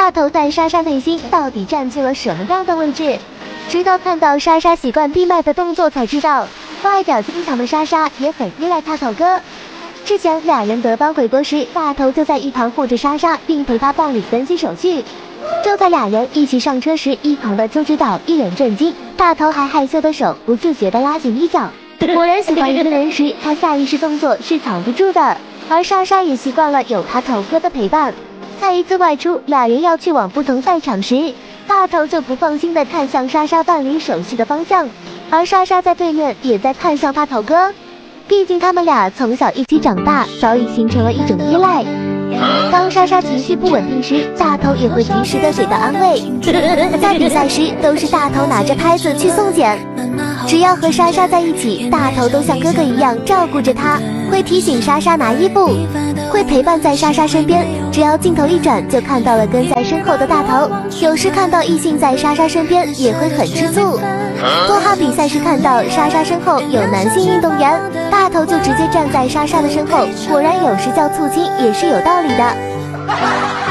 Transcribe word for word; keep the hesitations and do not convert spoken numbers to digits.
大头在莎莎内心到底占据了什么样的位置。直到看到莎莎习惯闭麦的动作才知道，外表坚强的莎莎也很依赖大头哥。之前俩人得班回国时，大头就在一旁护着莎莎，并陪她办理登机手续。就在俩人一起上车时，一旁的邱指导一脸震惊，大头还害羞的手不自觉地拉紧衣角。果然喜欢一个人时，他下意识动作是藏不住的。而莎莎也习惯了有他头哥的陪伴。在一次外出，俩人要去往不同赛场时，大头就不放心地看向莎莎办理手续的方向，而莎莎在对面也在看向他头哥。毕竟他们俩从小一起长大，早已形成了一种依赖。当莎莎情绪不稳定时，大头也会及时的给到安慰。在比赛时，都是大头拿着拍子去送检。只要和莎莎在一起，大头都像哥哥一样照顾着她，会提醒莎莎拿衣服，会陪伴在莎莎身边。只要镜头一转，就看到了跟在身后的大头。有时看到异性在莎莎身边，也会很吃醋。多哈比赛时看到莎莎身后有男性运动员，大头就直接站在莎莎的身后。果然有时叫醋亲也是有道理的。